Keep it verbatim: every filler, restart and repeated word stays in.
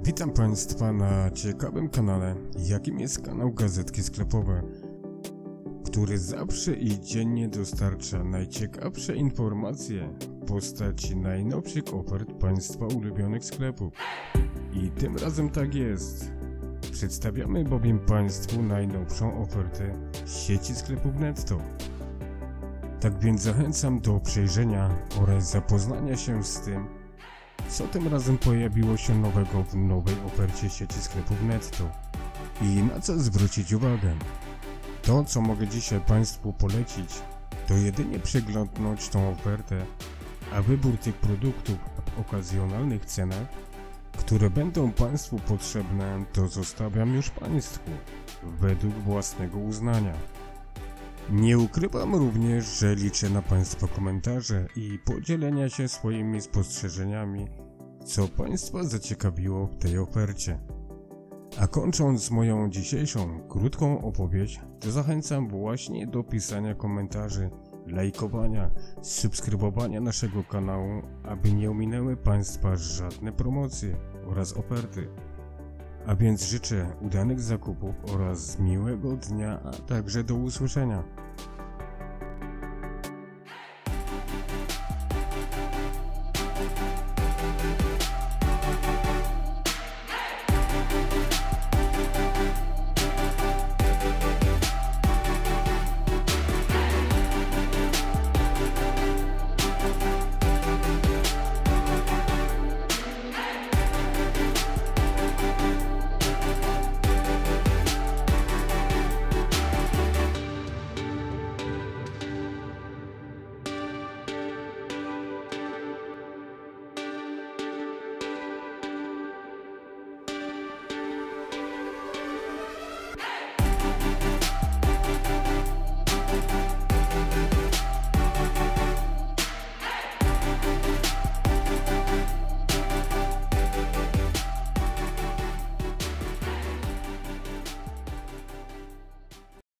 Witam Państwa na ciekawym kanale, jakim jest kanał Gazetki Sklepowe, który zawsze i dziennie dostarcza najciekawsze informacje w postaci najnowszych ofert Państwa ulubionych sklepów. I tym razem tak jest. Przedstawiamy bowiem Państwu najnowszą ofertę sieci sklepów Netto. Tak więc zachęcam do przejrzenia oraz zapoznania się z tym, co tym razem pojawiło się nowego w nowej ofercie sieci sklepów Netto i na co zwrócić uwagę. To, co mogę dzisiaj Państwu polecić, to jedynie przeglądnąć tą ofertę, a wybór tych produktów w okazjonalnych cenach, które będą Państwu potrzebne, to zostawiam już Państwu według własnego uznania. Nie ukrywam również, że liczę na Państwa komentarze i podzielenia się swoimi spostrzeżeniami, co Państwa zaciekawiło w tej ofercie. A kończąc moją dzisiejszą krótką opowieść, to zachęcam właśnie do pisania komentarzy, lajkowania, subskrybowania naszego kanału, aby nie ominęły Państwa żadne promocje oraz oferty. A więc życzę udanych zakupów oraz miłego dnia, a także do usłyszenia.